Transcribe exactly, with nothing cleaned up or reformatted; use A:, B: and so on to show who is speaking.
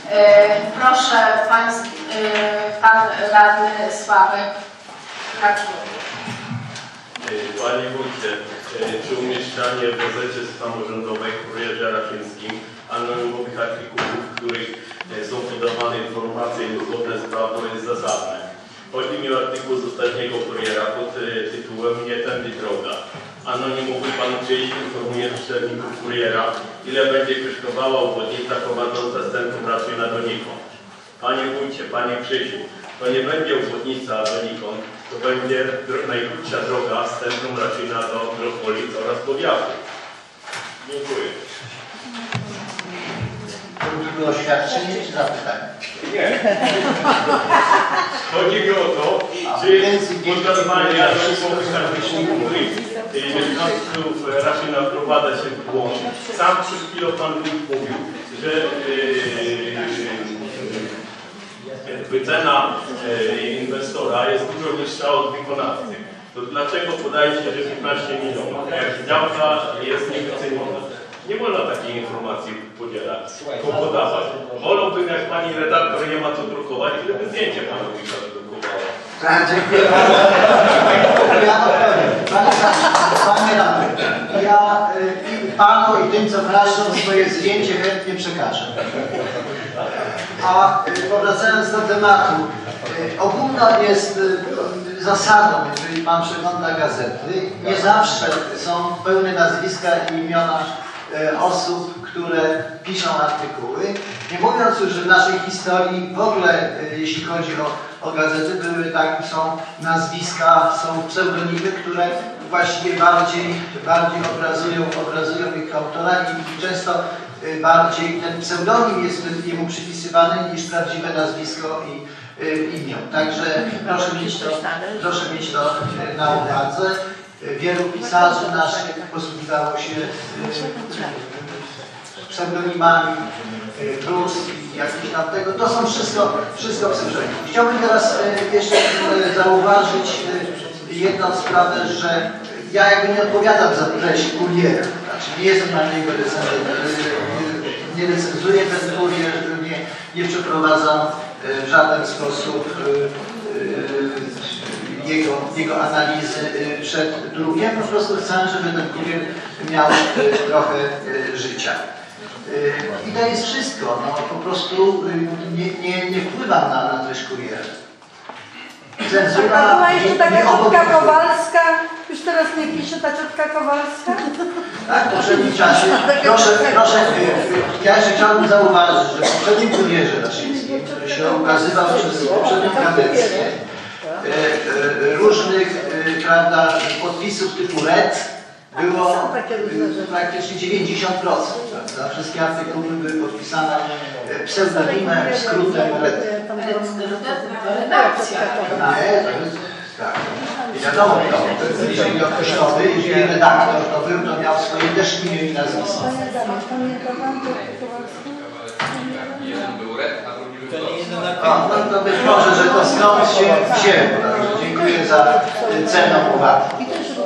A: Proszę państw, pan radny Sławek Raczkowski.
B: Panie wójcie, czy umieszczanie w gazecie samorządowej Kurierze Raszyńskim anonimowych artykułów, w których są podawane informacje niezgodne z prawdą, jest zasadne? Chodzi mi o artykuł z ostatniego kuriera pod tytułem Nie tędy droga. Anonimowy pan Krzyś informuje czytelników kuriera, ile będzie kosztowała obwodnica prowadząca z centrum Raszyna donikąd. Panie wójcie, panie Krzysiu, to nie będzie obwodnica donikąd, to będzie najkrótsza droga z centrum Raszyna do Metropolii oraz powiatu. Dziękuję.
C: To było oświadczenie czy zapytanie?
B: Nie. Chodzi mi o to, czy poddawanie anonimowych artykułów, których mieszkańców Raszyna wprowadza się w błąd. Sam przed chwilą pan mówił, że wycena inwestora jest dużo niższa od wykonawcy. To dlaczego podajecie, że piętnaście milionów? Jak działka jest niewyceniona. Nie wolno takiej informacji podzielać, tylko podawać. Wolałbym, jak pani redaktor nie ma co drukować, gdyby zdjęcie pana wójta wydrukowała.
C: Tak, dziękuję bardzo. Ja odpowiem. Panie radny, ja y, panu i tym, co praszą, swoje zdjęcie chętnie przekażę. A y, powracając do tematu, y, ogólna jest y, zasadą, jeżeli pan przegląda gazety, nie zawsze są pełne nazwiska i imiona y, osób, które piszą artykuły. Nie mówiąc już, że w naszej historii w ogóle, y, jeśli chodzi o, o gazety, były tak, są nazwiska, są pseudonimy, które właściwie bardziej, bardziej obrazują, obrazują ich autora i często y, bardziej ten pseudonim jest jemu przypisywany niż prawdziwe nazwisko i y, imię. Także proszę mieć to, proszę mieć to y, na uwadze. Y, wielu pisarzy naszych posługiwało się y, pseudonimami, plus i jakiś tam tego. To są wszystko, wszystko pseudonimy. Chciałbym teraz y, jeszcze y, zauważyć y, jedną sprawę, że ja jakby nie odpowiadam za treść kuriera. Znaczy nie jestem na niego recenzentem, nie recenzuję ten kurier, nie, nie przeprowadzam w żaden sposób jego, jego analizy przed drukiem. Po prostu chcę, żeby ten kurier miał trochę życia. I to jest wszystko. No, po prostu nie, nie, nie wpływam na, na treść kuriera. Cenzura
D: a była jeszcze taka ciotka Kowalska, już teraz nie pisze ta ciotka Kowalska?
C: Tak, w poprzednim czasie, proszę, proszę, ja jeszcze chciałbym zauważyć, że w poprzednim kurierze raszyńskim, który się ukazywał przez poprzednią kadencję, różnych, prawda, podpisów typu red było praktycznie dziewięćdziesiąt procent. Prawda? Wszystkie artykuły były podpisane pseudonimem, skrótem red.
A: Redakcja.
C: Nie, to jest, tak. I wiadomo, to, jeżeli określony, jeżeli redaktor to był, to miał swoje też imię i nazwisko.
E: Jeden był red, a drugi był
C: no, no to być może, że to skąd się wzięło. Dziękuję za cenną uwagę.